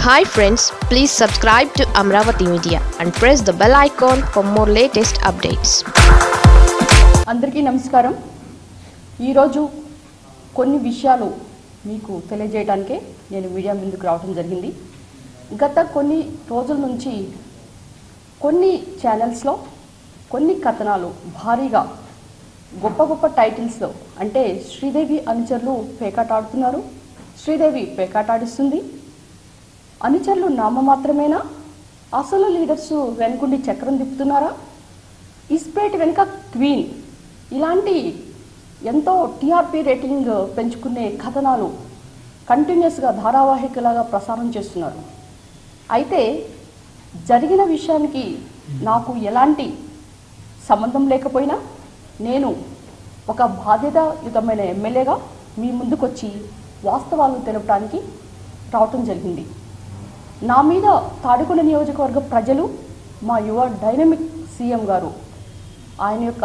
Hi friends, please subscribe to Amravati Media and press the bell icon for more latest updates. అందరికీ నమస్కారం. ఈ రోజు కొన్ని విషయాలు మీకు తెలియజేయడానికే నేను మీడియా ముందుకు రావడం జరిగింది. గత కొన్ని రోజుల నుంచి కొన్ని ఛానల్స్లో కొన్ని కథనాలు భారీగా గొప్ప టైటిల్స్లో అంటే శ్రీదేవి అనుచరులు పేకాట ఆడుతున్నారు, శ్రీదేవి పేకాట ఆడిస్తుంది, అనుచరులు నామమాత్రమేనా, అసలు లీడర్స్ వెనుకుండి చక్రం తిప్పుతున్నారా, ఇస్పేట్ వెనుక క్వీన్, ఇలాంటి ఎంతో టీఆర్పీ రేటింగ్ పెంచుకునే కథనాలు కంటిన్యూస్గా ధారావాహికలాగా ప్రసారం చేస్తున్నారు. అయితే జరిగిన విషయానికి నాకు ఎలాంటి సంబంధం లేకపోయినా నేను ఒక బాధ్యతాయుతమైన ఎమ్మెల్యేగా మీ ముందుకొచ్చి వాస్తవాలను తెలపడానికి రావటం జరిగింది. నా మీద తాడికొండ నియోజకవర్గ ప్రజలు, మా యువ డైనమిక్ సీఎం గారు ఆయన యొక్క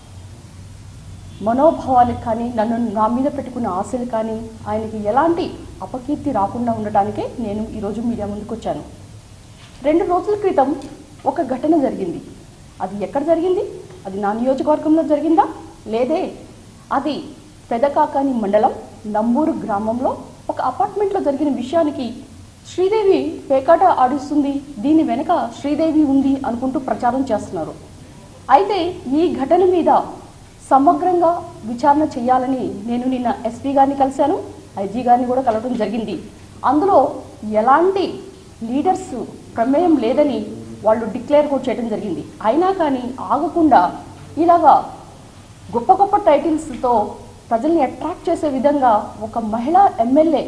మనోభావాలకు కానీ నా మీద పెట్టుకున్న ఆశలు కానీ ఆయనకి ఎలాంటి అపకీర్తి రాకుండా ఉండటానికే నేను ఈరోజు మీడియా ముందుకు వచ్చాను. 2 రోజుల క్రితం ఒక ఘటన జరిగింది. అది ఎక్కడ జరిగింది? అది నా నియోజకవర్గంలో జరిగిందా? లేదే, అది పెదకాకాని మండలం నంబూరు గ్రామంలో ఒక అపార్ట్మెంట్లో జరిగిన విషయానికి శ్రీదేవి పేకాట ఆడిస్తుంది, దీని వెనక శ్రీదేవి ఉంది అనుకుంటూ ప్రచారం చేస్తున్నారు. అయితే ఈ ఘటన మీద సమగ్రంగా విచారణ చేయాలని నేను నిన్న ఎస్పీ గారిని కలిశాను, ఐజీ గారిని కూడా కలవడం జరిగింది. అందులో ఎలాంటి లీడర్స్ ప్రమేయం లేదని వాళ్ళు డిక్లేర్ కూడా చేయడం జరిగింది. అయినా కానీ ఆగకుండా ఇలాగా గొప్ప టైటిల్స్తో ప్రజల్ని అట్రాక్ట్ చేసే విధంగా ఒక మహిళా ఎమ్మెల్యే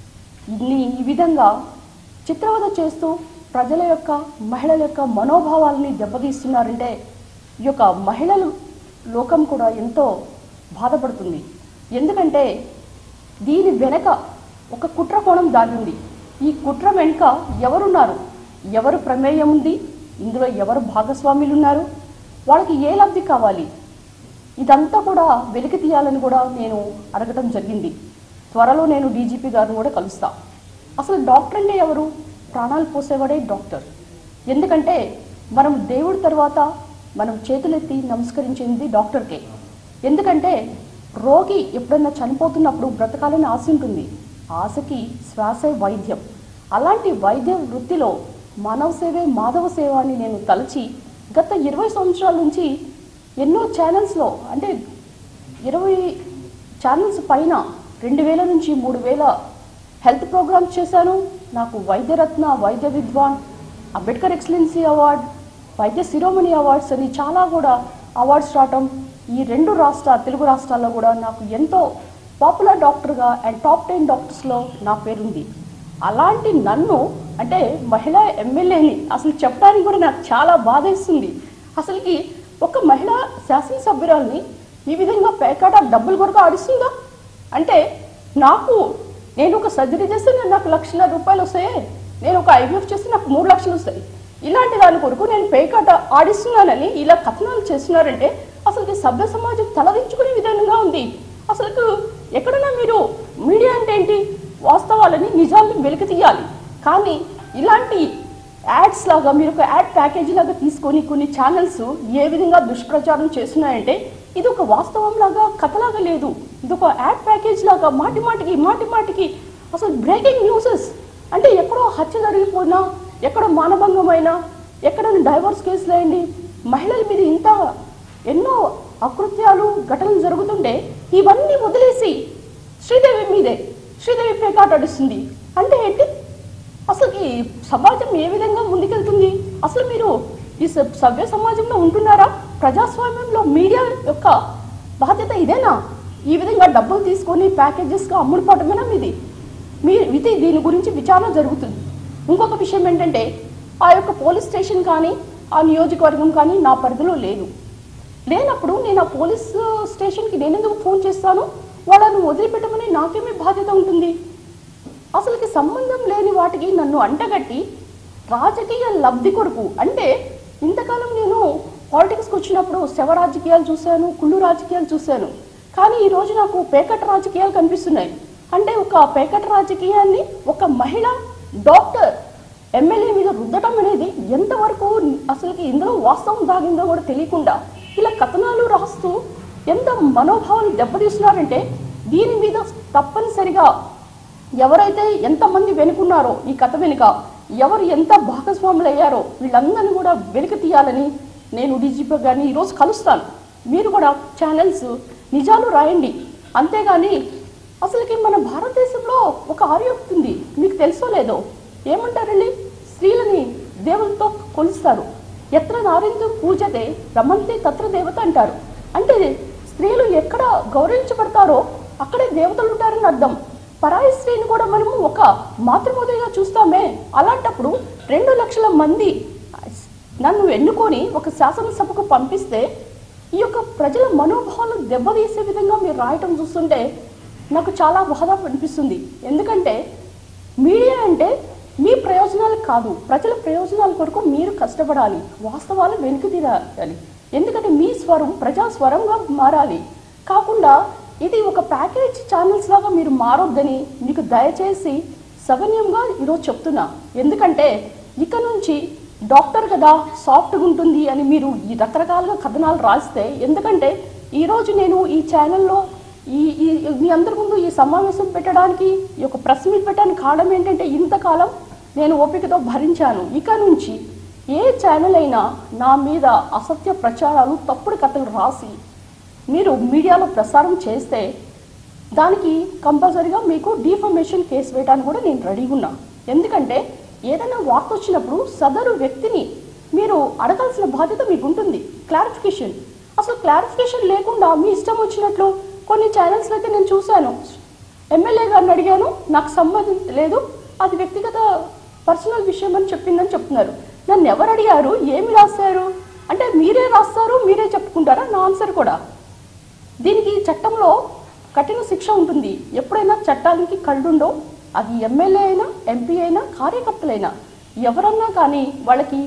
ఈ విధంగా చిత్రవద చేస్తూ ప్రజల యొక్క మహిళల యొక్క మనోభావాలని దెబ్బతీస్తున్నారంటే ఈ యొక్క మహిళల లోకం కూడా ఎంతో బాధపడుతుంది. ఎందుకంటే దీని వెనక ఒక కుట్ర కోణం దాగి ఉంది. ఈ కుట్ర వెనుక ఎవరున్నారు, ఎవరు ప్రమేయం ఉంది, ఇందులో ఎవరు భాగస్వాములు ఉన్నారు, వాళ్ళకి ఏ లబ్ధి కావాలి, ఇదంతా కూడా వెలికి తీయాలని కూడా నేను అడగటం జరిగింది. త్వరలో నేను డీజీపీ గారిని కూడా కలుస్తా. అసలు డాక్టర్ అంటే ఎవరు? ప్రాణాలు పోసేవాడే డాక్టర్. ఎందుకంటే మనం దేవుడి తర్వాత మనం చేతులెత్తి నమస్కరించింది డాక్టర్కే. ఎందుకంటే రోగి ఎప్పుడన్నా చనిపోతున్నప్పుడు బ్రతకాలని ఆశ ఉంటుంది, ఆశకి శ్వాసే వైద్యం. అలాంటి వైద్య వృత్తిలో మానవ సేవే మాధవ సేవ అని నేను తలచి గత 20 సంవత్సరాల నుంచి ఎన్నో ఛానల్స్లో అంటే 20 ఛానల్స్ పైన 2000 నుంచి 3000 హెల్త్ ప్రోగ్రామ్స్ చేశాను. నాకు వైద్యరత్న, వైద్య విద్వాన్, అంబేద్కర్ ఎక్సలెన్సీ అవార్డ్, వైద్య శిరోమణి అవార్డ్స్ అని చాలా కూడా అవార్డ్స్ రావటం, ఈ 2 తెలుగు రాష్ట్రాల్లో కూడా నాకు ఎంతో పాపులర్ డాక్టర్గా అండ్ టాప్ 10 డాక్టర్స్లో నా పేరుంది. అలాంటి నన్ను అంటే మహిళా ఎమ్మెల్యేని అసలు చెప్పడానికి కూడా నాకు చాలా బాధేస్తుంది. అసలుకి ఒక మహిళా శాసనసభ్యురాల్ని ఈ విధంగా పేకాట డబ్బుల కొరకు ఆడిస్తుందా? అంటే నేను ఒక సర్జరీ చేస్తే నాకు ₹1,00,000 వస్తాయి, నేను ఒక ఐవీఎఫ్ చేస్తే నాకు 3 లక్షలు వస్తాయి. ఇలాంటి దాని కొరకు నేను పేకాట ఆడిస్తున్నానని ఇలా కథనాలు చేస్తున్నారంటే అసలుకి సభ్య సమాజం తలదించుకునే విధంగా ఉంది. అసలు ఎక్కడన్నా మీరు మీడియా అంటే ఏంటి, వాస్తవాలని నిజాలను వెలికి తీయాలి. కానీ ఇలాంటి యాడ్స్ లాగా మీరు ఒక యాడ్ ప్యాకేజీ లాగా తీసుకొని కొన్ని ఛానల్స్ ఏ విధంగా దుష్ప్రచారం చేస్తున్నాయంటే ఇది ఒక వాస్తవం లాగా కథలాగా లేదు, ఇది ఒక యాడ్ ప్యాకేజ్ లాగా మాటిమాటికి అసలు బ్రేకింగ్ న్యూసెస్ అంటే ఎక్కడో హత్య జరిగిపోయినా, ఎక్కడో మానభంగమైనా, ఎక్కడో డైవర్స్ కేసులు అయింది, మహిళల మీద ఇంత ఎన్నో అకృత్యాలు ఘటనలు జరుగుతుంటే ఇవన్నీ వదిలేసి శ్రీదేవి మీదే శ్రీదేవి పేకాట ఆడిస్తుంది అంటే ఏంటి? అసలు ఈ సమాజం ఏ విధంగా ముందుకెళ్తుంది? అసలు మీరు ఈ సభ్య సమాజంలో ఉంటున్నారా? ప్రజాస్వామ్యంలో మీడియా యొక్క బాధ్యత ఇదేనా? ఈ విధంగా డబ్బులు తీసుకొని ప్యాకేజెస్గా అమ్ముడుపోవటమేనా ఇది? దీని గురించి విచారణ జరుగుతుంది. ఇంకొక విషయం ఏంటంటే ఆ యొక్క పోలీస్ స్టేషన్ కానీ ఆ నియోజకవర్గం కానీ నా పరిధిలో లేనప్పుడు నేను ఆ పోలీస్ స్టేషన్కి నేనెందుకు ఫోన్ చేస్తాను? వాళ్ళను వదిలిపెట్టమని నాకేమీ బాధ్యత ఉంటుంది? అసలుకి సంబంధం లేని వాటికి నన్ను అంటగట్టి రాజకీయ లబ్ధి కొరకు అంటే ఇంతకాలం నేను పాలిటిక్స్కి వచ్చినప్పుడు శవ రాజకీయాలు చూశాను, కుళ్ళు రాజకీయాలు చూశాను. కానీ ఈరోజు నాకు పేకట రాజకీయాలు కనిపిస్తున్నాయి. అంటే ఒక పేకట రాజకీయాన్ని ఒక మహిళ డాక్టర్ ఎమ్మెల్యే మీద రుద్దటం అనేది ఎంతవరకు అసలుకి ఇందులో వాస్తవం దాగిందో కూడా తెలియకుండా ఇలా కథనాలు రాస్తూ ఎంత మనోభావాలు దెబ్బతీస్తున్నారంటే దీని మీద తప్పనిసరిగా ఎవరైతే ఎంతమంది వెనుకున్నారో ఈ కథ వెనుక ఎవరు ఎంత భాగస్వాములు అయ్యారో వీళ్ళందరినీ కూడా వెలికి తీయాలని నేను డీజీపీ గారిని ఈరోజు కలుస్తాను. మీరు కూడా ఛానల్స్ నిజాలు రాయండి. అంతేగాని అసలుకి మన భారతదేశంలో ఒక ఆర్యోక్తి ఉంది, మీకు తెలుసో లేదో, ఏమంటారండి, స్త్రీలని దేవులతో కొలుస్తారు. ఎత్ర నారిందు పూజతే రమంతే తత్ర దేవత అంటారు. అంటే స్త్రీలు ఎక్కడ గౌరవించబడతారో అక్కడే దేవతలు ఉంటారని అర్థం. పరాయి స్త్రీని కూడా మనము ఒక మాతృమూర్తిగా చూస్తామే. అలాంటప్పుడు 2 లక్షల మంది నన్ను ఎన్నుకొని ఒక శాసనసభకు పంపిస్తే ఈ యొక్క ప్రజల మనోభావాలను దెబ్బతీసే విధంగా మీరు రాయటం చూస్తుంటే నాకు చాలా బాధ అనిపిస్తుంది. ఎందుకంటే మీడియా అంటే మీ ప్రయోజనాలు కాదు, ప్రజల ప్రయోజనాల కొరకు మీరు కష్టపడాలి, వాస్తవాలు వెనుక తీరాలి. ఎందుకంటే మీ స్వరం ప్రజా స్వరంగా మారాలి. కాకుండా ఇది ఒక ప్యాకేజ్ ఛానల్స్ లాగా మీరు మారొద్దని మీకు దయచేసి సవినయంగా ఈరోజు చెప్తున్నా. ఎందుకంటే ఇక నుంచి డాక్టర్ కదా సాఫ్ట్గా ఉంటుంది అని మీరు ఈ రకరకాలుగా కథనాలు రాస్తే, ఎందుకంటే ఈరోజు నేను ఈ ఛానల్లో మీ అందరి ముందు ఈ సమావేశం పెట్టడానికి, ఈ యొక్క ప్రెస్ మీట్ పెట్టడానికి కారణం ఏంటంటే ఇంతకాలం నేను ఓపికతో భరించాను. ఇక నుంచి ఏ ఛానల్ అయినా నా మీద అసత్య ప్రచారాలు, తప్పుడు కథలు రాసి మీరు మీడియాలో ప్రసారం చేస్తే దానికి కంపల్సరీగా మీకు డిఫమేషన్ కేసు వేయడానికి కూడా నేను రెడీగా ఉన్నా. ఎందుకంటే ఏదైనా వార్త వచ్చినప్పుడు సదరు వ్యక్తిని మీరు అడగాల్సిన బాధ్యత మీకు ఉంటుంది. క్లారిఫికేషన్, అసలు క్లారిఫికేషన్ లేకుండా మీ ఇష్టం వచ్చినట్లు కొన్ని ఛానల్స్లో అయితే నేను చూశాను. ఎమ్మెల్యే గారిని అడిగాను, నాకు సంబంధం లేదు, అది వ్యక్తిగత పర్సనల్ విషయం అని చెప్పిందని చెప్తున్నారు. నన్ను ఎవరు అడిగారు, ఏమి రాశారు అంటే మీరే రాస్తారు, మీరే చెప్పుకుంటారా? నా ఆన్సర్ కూడా దీనికి చట్టంలో కఠిన శిక్ష ఉంటుంది. ఎప్పుడైనా చట్టానికి కళ్ళుండో, అది ఎమ్మెల్యే అయినా, ఎంపీ అయినా, కార్యకర్తలైనా ఎవరన్నా కానీ వాళ్ళకి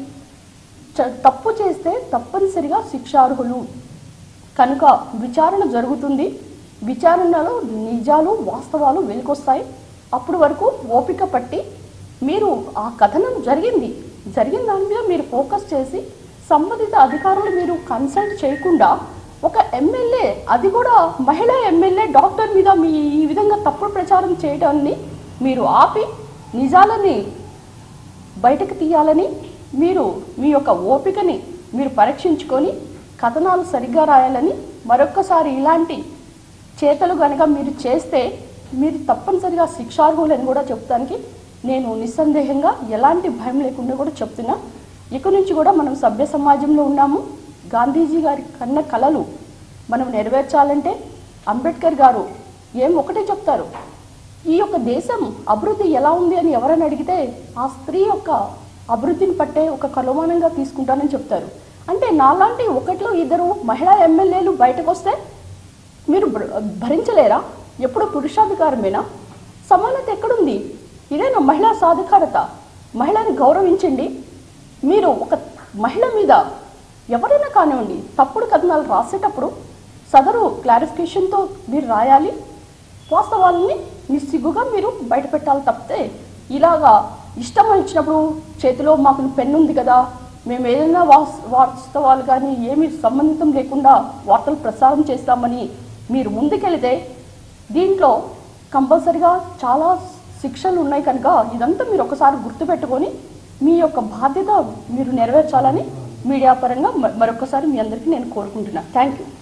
తప్పు చేస్తే తప్పనిసరిగా శిక్షార్హులు. కనుక విచారణ జరుగుతుంది. విచారణలో నిజాలు, వాస్తవాలు వెలికొస్తాయి. అప్పుడు వరకు ఓపిక పట్టి మీరు ఆ కథనం జరిగిన దాని మీద మీరు ఫోకస్ చేసి సంబంధిత అధికారులు మీరు కన్సల్ట్ చేయకుండా ఒక ఎమ్మెల్యే, అది కూడా మహిళా ఎమ్మెల్యే డాక్టర్ మీద మీ ఈ విధంగా తప్పుడు ప్రచారం చేయడాన్ని మీరు ఆపి నిజాలని బయటకు తీయాలని మీరు మీ యొక్క ఓపికని మీరు పరీక్షించుకొని కథనాలు సరిగ్గా రాయాలని మరొక్కసారి ఇలాంటి చేతలు కనుక మీరు చేస్తే మీరు తప్పనిసరిగా శిక్షార్హులని కూడా చెప్తానికి నేను నిస్సందేహంగా ఎలాంటి భయం లేకుండా కూడా చెప్తున్నా. ఇక నుంచి కూడా మనం సభ్య సమాజంలో ఉన్నాము. గాంధీజీ గారి కన్న కలలు మనం నెరవేర్చాలంటే అంబేద్కర్ గారు ఒకటే చెప్తారు, ఈ యొక్క దేశం అభివృద్ధి ఎలా ఉంది అని ఎవరైనా అడిగితే ఆ స్త్రీ యొక్క అభివృద్ధిని పట్టే ఒక కొలమానంగా తీసుకుంటానని చెప్తారు. అంటే నాలాంటి 1-2 మహిళా ఎమ్మెల్యేలు బయటకు వస్తే మీరు భరించలేరా? ఎప్పుడు పురుషాధికారమేనా? సమానత ఎక్కడుంది? ఇదేనా మహిళా సాధికారత? మహిళని గౌరవించండి. మీరు ఒక మహిళ మీద ఎవరైనా కానివ్వండి తప్పుడు కథనాలు రాసేటప్పుడు సదరు క్లారిఫికేషన్తో మీరు రాయాలి. వాస్తవాలని నిస్సిగ్గుగా మీరు బయట పెట్టాలి తప్పితే ఇలాగా ఇష్టం వచ్చినప్పుడు చేతిలో మాకు పెన్ను ఉంది కదా, మేము ఏదైనా వాస్తవాలు కానీ ఏమీ సంబంధితం లేకుండా వార్తలు ప్రసారం చేస్తామని మీరు ముందుకెళితే దీంట్లో కంపల్సరిగా చాలా శిక్షలు ఉన్నాయి. కనుక ఇదంతా మీరు ఒకసారి గుర్తుపెట్టుకొని మీ యొక్క బాధ్యత మీరు నెరవేర్చాలని మీడియా పరంగా మరొకసారి మీ అందరికీ నేను కోరుకుంటున్నాను. Thank you.